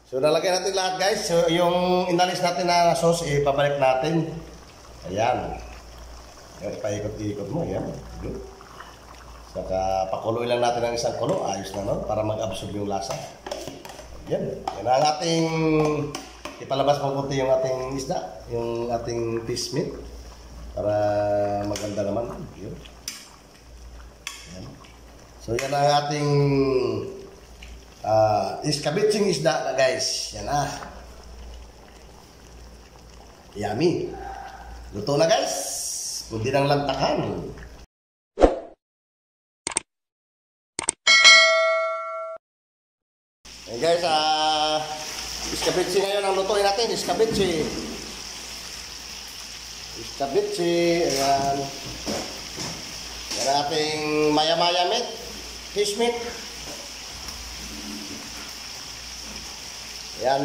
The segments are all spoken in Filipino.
So nalagyan natin lahat guys. So yung inalis natin na sauce, ipabalik natin. Ayan. Ayan, paikot-ikot mo. Ayan. Good. Saka pakuloy lang natin ng isang kulo. Ayos na no? Para mag-absorb yung lasa. Ayan. Yan ang ating ipalabas mo kunti yung ating isda. Yung ating fish meat. Para maganda naman. Ayan. Ayan. So yan ang ating iskabitsing isda na guys. Yan na. Yummy. Luto na guys. Kundi ng lantakan. Hey guys, iskabitsi ngayon ang lutuin natin. Iskabitsi. Iskabitsi. Ayan. Yan ang ating maya-maya meat. Fish meat. Ayan.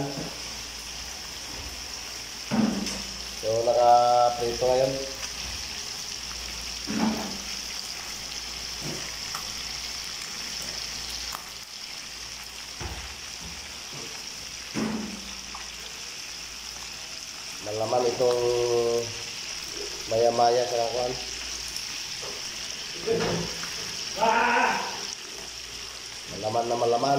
So, naka-prito ngayon. Malaman itong maya-maya sa kakuan. Malaman na malaman.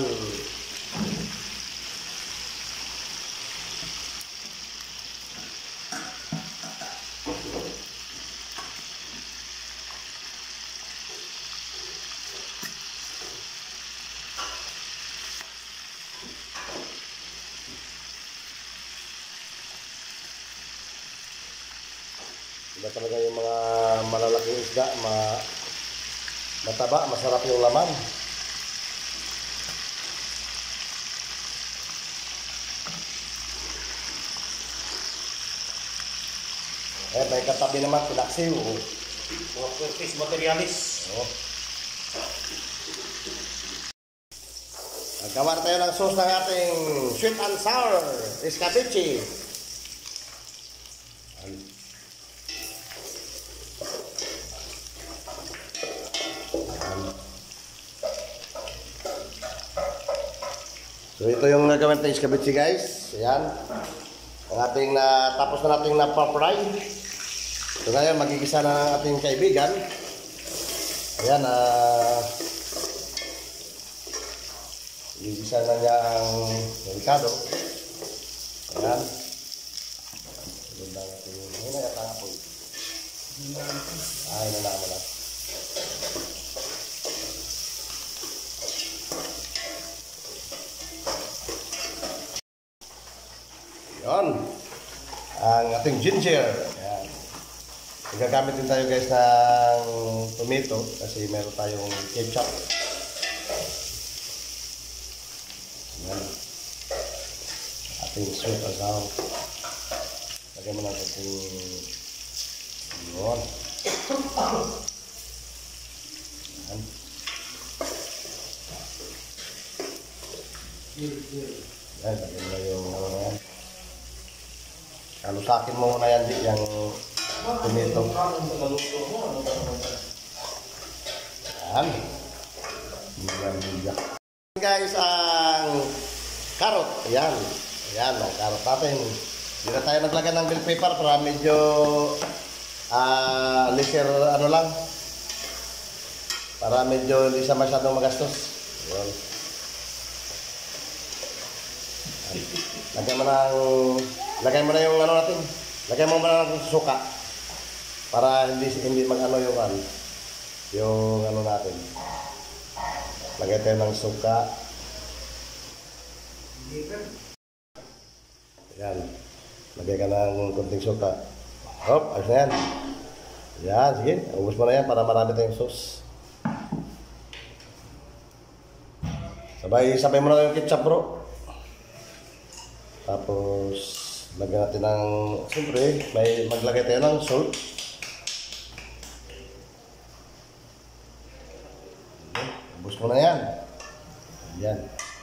Iba talaga yung mga malalaking isda, mataba, masarap yung laman. May katabi naman, pinaksiw. Mga fish materialis. Oh. Nagkawar tayo ng sauce ng ating sweet and sour iskabitsi. So ito yung gagawin natin iskabitsi guys. Ayan. Ang ating tapos na natin na-fry. So ngayon magigisa na ang ating kaibigan. Ayan. Igisa na niya ang delikado. Ayan. Ganda natin yung hindi nakatanga po. Ay, nalaman mo lang. Yan. Ang ating ginger. Ayan. Gagamit din tayo guys ng tomato kasi meron tayong ketchup. Ayan. Ating sweet and sour. Lagyan mo lang ating yun. Ayan. Ayan, lagyan mo lang yung ano na yan. Kalusakin mo muna yan di yung tomato. Ayan. Bilang-bilang. Guys, ang carrot. Ayan. Ayan, ang carrot natin. Hindi na tayo naglagay ng bell pepper para medyo lesser ano lang. Para medyo hindi siya masyadong magastos. Ayan. Lagay mo na yung ano natin. Lagay mo na ng suka para hindi mag-ano yung ano natin. Lagay tayo ng suka. Ayan. Lagay ka ng kunting suka. Hop, ayos na yan. Ayan, sige. Ubus mo na yan para marami tayong sauce. Sabay mo na yung ketchup bro. Tapos lagyan natin ng, siyempre, maglagay tayo ng salt. Ubus mo na yan. Ayan.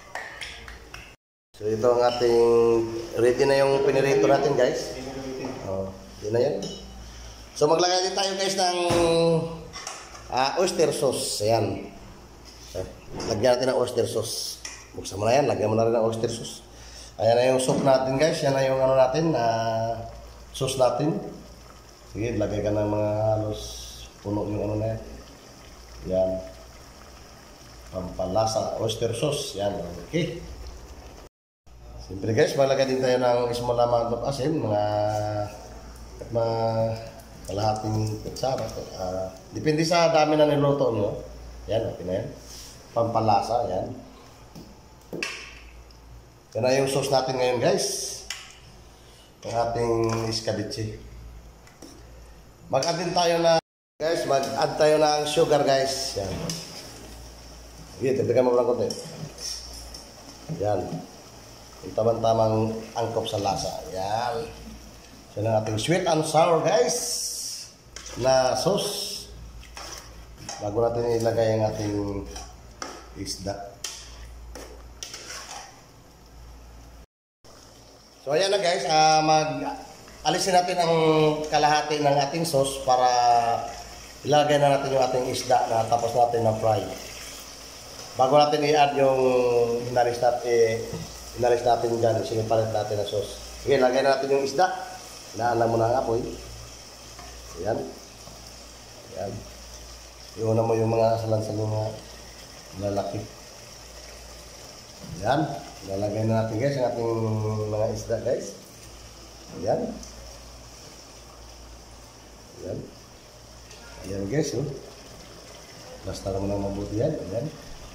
So ito ang ating, ready na yung pinirito natin guys. Yun na yan. So maglagay din tayo guys ng oyster sauce. Ayan. Lagyan natin ng oyster sauce. Buksan mo na yan, lagyan mo na rin ng oyster sauce. Ayan na yung soup natin guys. Yan na yung ano natin, sauce natin. Sige, lagay ka ng mga halos puno yung ano na yan. Yan. Pampalasa, oyster sauce. Yan, okay. Siyempre guys, maglagay din tayo ng small amount of asin. Mga kalahating kutsara. Depende sa dami na niluto nyo. Yan, okay na yan. Pampalasa, yan. Yan na yung sauce natin ngayon guys. Ang ating escabeche. Mag-add din tayo na guys, mag-add tayo ng sugar guys. Yan. Sige, tipikan mo lang konti. Yan. Yung tamang-tamang angkop sa lasa. Yan. Yan ang ating sweet and sour guys na sauce. Bago natin ilagay ang ating isda. So ayan na guys, alisin natin ang kalahati ng ating sauce para ilagay na natin yung ating isda na tapos natin na fry. Bago natin i-add yung inalis natin dyan, sinipalit natin na sauce. Okay, lagay na natin yung isda. Inaalang mo na ang apoy. Ayan. Ayan. Iuna mo yung mga salansan yung mga lalaki. Ayan. Lalagay na natin guys ang ating mga isda guys. Ayan. Ayan. Ayan guys. Oh. Basta naman ang mabuti yan. Ayan.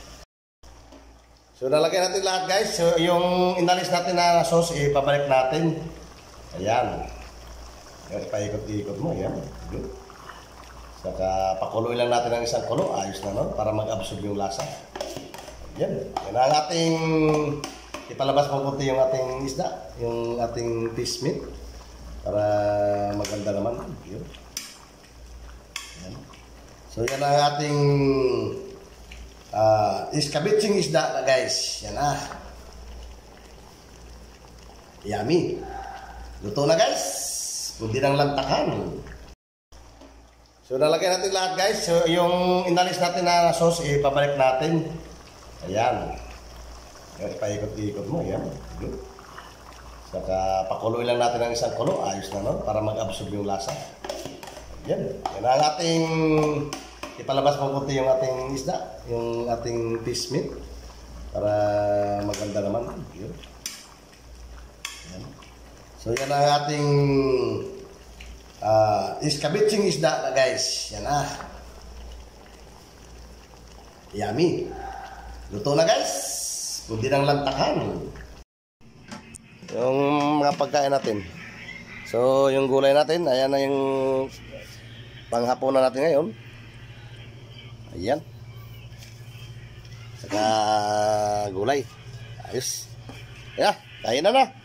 So nalagay natin lahat guys. So yung inalis natin na sauce, ipabalik natin. Ayan. Paikot-ikot mo. Ayan. Good. Saka pakuloy lang natin ang isang kulo. Ayos na no? Para mag-absorb yung lasa. Ayan. Yan ang ating ipalabas mo kunti yung ating isda, yung ating fish meat para maganda naman. Yun. Yan. So yan ang ating escabecheng isda guys. Yan na. Yummy. Luto na guys. Kundi ng lantakan. So nalagay natin lahat guys. So yung inalis natin na sauce, ipabalik natin. Ayan. Paikot-ikot mo, yan. Good. Saka pakuloy lang natin ang isang kulo. Ayos na no? Para mag-absorb yung lasa. Yan. Yan ang ating ipalabas mo kunti yung ating isda, yung ating fish meat para maganda naman. Yun. Yan. So yan ang ating escabecheng isda guys. Yan na. Yummy. Luto na guys. Kundi ng lantakan. Yung mga pagkain natin. So yung gulay natin, ayan na yung panghapunan natin ngayon. Ayan. Saka gulay. Ayos. Ayan, kain na na.